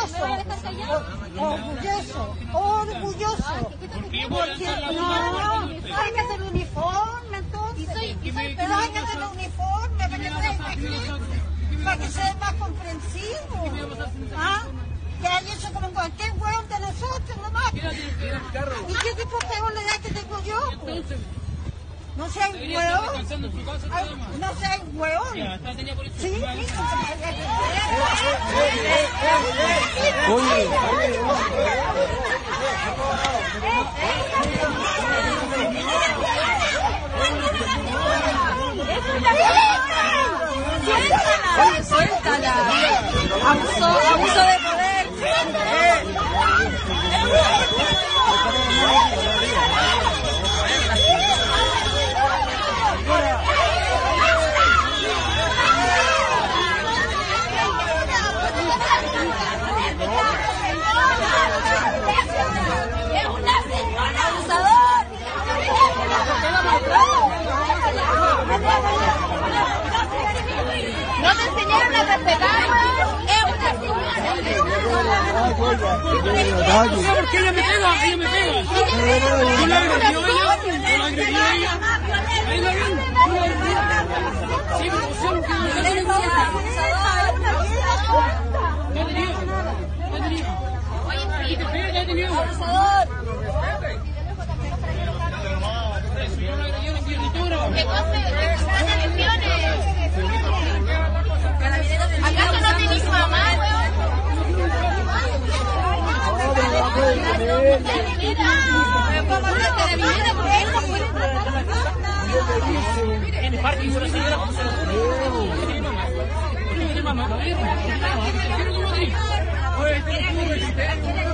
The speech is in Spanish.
orgulloso, orgulloso. Porque no, hay que hacer uniforme entonces. Pero hay que hacer uniforme para que sea más comprensivo. ¿Ah? Que haya hecho como cualquier hueón de nosotros nomás. ¿Y qué tipo de edad que tengo yo? No seas hueón. No seas hueón. Sí, Suéltala. Abuso de poder. es una señora abusador. No te enseñaron a respetar, es una señora. ¿Por qué ella me pega? Ella me pega. ¿Yo la agredí a ella? ¿Yo la agredí a ella? Ahí la ven. Sí, pero pusieron que yo la agredí. ¿Y te pega? ¿Ya te niego? Abusador. ¿Qué cosa? ¿Acaso no tenés mamá, En el parque hizo la señora como se lo dijo. ¿Por qué tiene mamá? ¿Por qué tiene mamá?